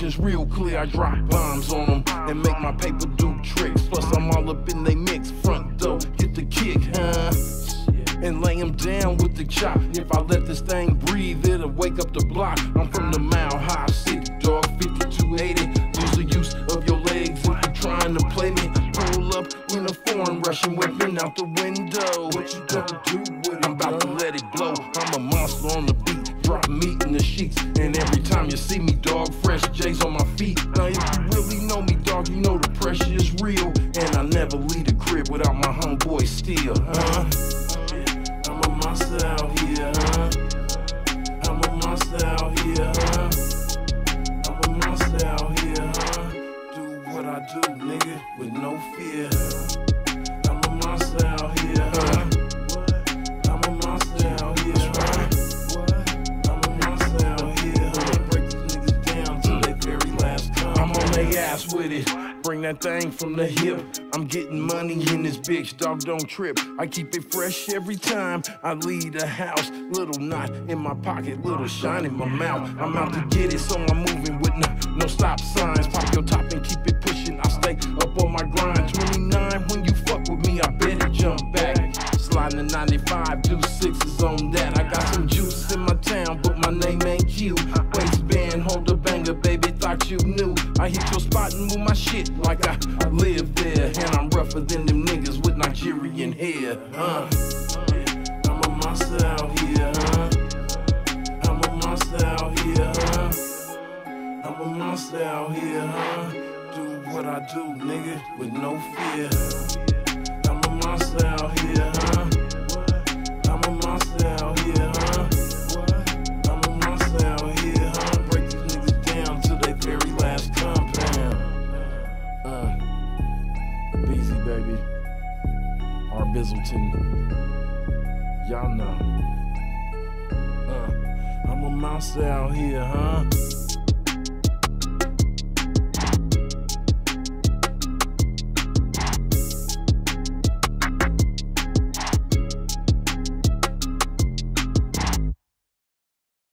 vision's real clear. I drop bombs on them and make my paper do tricks. Plus I'm all up in they mix. Front door, get the kick, huh? And lay him down with the chop. If I let this thing breathe, it'll wake up the block. I'm from the Mile High City, dog, 5280. Use the use of your legs if you're trying to play me. Pull up in a foreign Russian weapon out the window. What you gonna do with it? I'm about to let it blow. I'm a monster on the beat, drop meat in the sheets. And every time you see me, dog, fresh J's on my feet. Now if you really know me, dog, you know the pressure is real. And I never leave the crib without my homeboy Steel, huh? I'm a monster out here, huh? I'm a monster out here, huh? I'm a monster out here, huh? Do what I do, nigga, with no fear. I'm a monster out here, huh? I'm a monster out here, huh? I'm a monster out here, huh? Break these niggas down till they very last come. I'm on they ass with it. Bring that thing from the hip. I'm getting money in this bitch, dog, don't trip. I keep it fresh every time I leave the house. Little knot in my pocket, little shine in my mouth. I'm out to get it, so I'm moving with no stop signs. Pop your top and keep it pushing. I stay up on my grind. 29, when you fuck with me, I better jump back. Sliding the 95, do sixes on that. I got some juice in my town, but my name ain't Q. Waistband, hold the banger, baby, thought you knew. I hit your spot and move my shit like I live there. And I'm rougher than them niggas with Nigerian hair, huh? I'm a monster out here, huh? I'm a monster out here, huh? I'm a monster out here, huh? Do what I do, nigga, with no fear. I'm a monster out here, huh? I'm a monster out here, huh? I'm a monster out here, huh? Break these niggas down till they very last compound. Beezy, baby. R. Bizzleton. Y'all know. I'm a monster out here, huh?